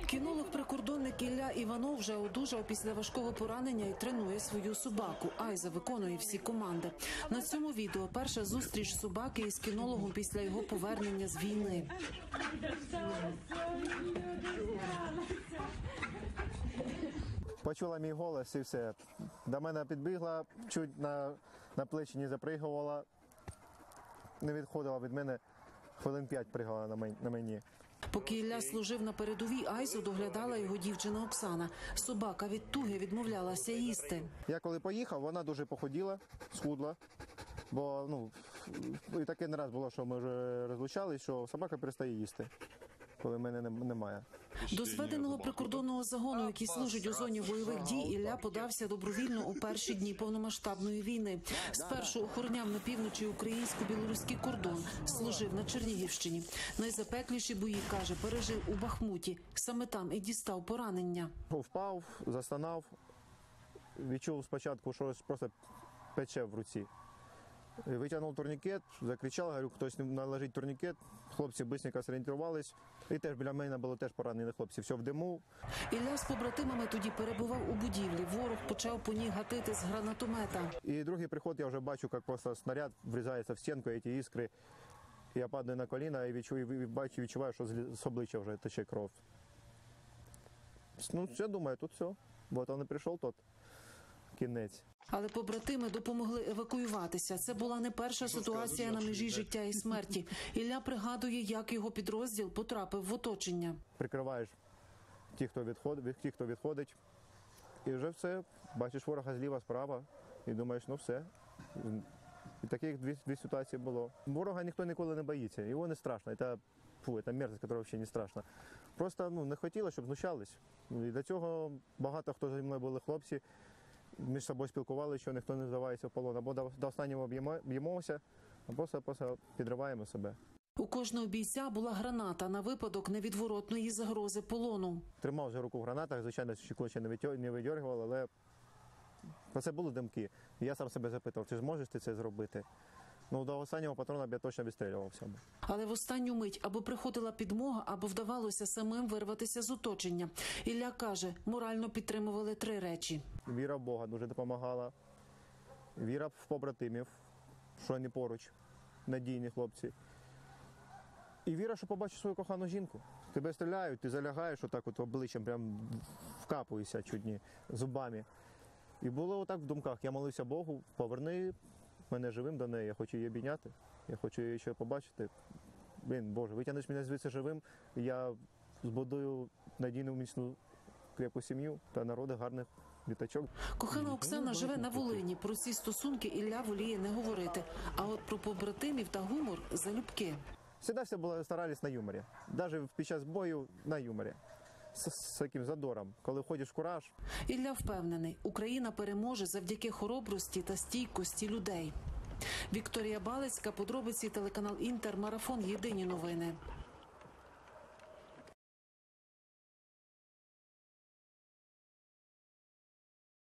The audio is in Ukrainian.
Кінолог-прикордонник Ілля Іванов вже одужав після важкого поранення і тренує свою собаку. Айза виконує всі команди. На цьому відео перша зустріч собаки із кінологом після його повернення з війни. Почула мій голос і все. До мене підбігла, чуть на плечі не запригувала, не відходила від мене, хвилин 5 пригала на мені. Поки Ілля служив на передовій, Айзу доглядала його дівчина Оксана. Собака від туги відмовлялася їсти. Я коли поїхав, вона дуже похуділа, схудла, бо і таке не раз було, що ми вже розлучались, що собака перестає їсти, коли мене немає. До зведеного прикордонного загону, який служить у зоні бойових дій, Ілля подався добровільно у перші дні повномасштабної війни. Спершу охороняв на півночі українсько-білоруський кордон, служив на Чернігівщині. Найзапекліші бої, каже, пережив у Бахмуті. Саме там і дістав поранення. Впав, застонав, відчув спочатку, що просто пече в руці. Витягнув турнікет, закричав, говорю, хтось наложить турнікет. Хлопці швидко зорієнтувались. І теж біля мене було теж поранені хлопці. Все в диму. Ілля з побратимами тоді перебував у будівлі. Ворог почав по ній гатити з гранатомета. І другий приход я вже бачу, як просто снаряд врізається в стінку, ці іскри. Я падаю на коліна і відчуваю, що з обличчя вже тече кров. Я думаю, тут все. Бо он не прийшов, тот кінець. Але побратими допомогли евакуюватися. Це була не перша ситуація на межі життя і смерті. Ілля пригадує, як його підрозділ потрапив в оточення. Прикриваєш ті, хто відходить, і вже все. Бачиш ворога зліва, справа, і думаєш, все. І таких дві ситуації було. Ворога ніхто ніколи не боїться, його не страшно. Це мерзость, яка взагалі не страшна. Просто не хотілося, щоб знущались. І до цього багато хто зі мною були хлопці, між собою спілкувалися, що ніхто не здавається в полон. Або до останнього б'ємося, або просто підриваємо себе. У кожного бійця була граната на випадок невідворотної загрози полону. Тримав за руку в гранатах, звичайно, ще не видьоргував, але це були димки. Я сам себе запитав, чи зможеш ти це зробити? До останнього патрона я точно відстрілювався. Але в останню мить або приходила підмога, або вдавалося самим вирватися з оточення. Ілля каже, морально підтримували 3 речі. Віра в Бога дуже допомагала. Віра в побратимів, що вони поруч, надійні хлопці. І віра, що побачиш свою кохану жінку. Тебе стріляють, ти залягаєш отак от обличчям, прям вкапуєшся чудні зубами. І було отак в думках. Я молився Богу, поверни мене живим до неї, я хочу її обійняти, я хочу її ще побачити. Боже, витягнеш мене звідси живим, я збудую надійну, міцну, крепку сім'ю та народи гарних діточок. Кохана Оксана живе на Волині. Про ці стосунки Ілля воліє не говорити. А от про побратимів та гумор – залюбки. Всегда старались на юморі. Навіть під час бою на юморі. З таким задором, коли входиш в кураж. Ілля впевнений, Україна переможе завдяки хоробрості та стійкості людей. Вікторія Балицька, подробиці, телеканал Інтер, марафон «Єдині новини».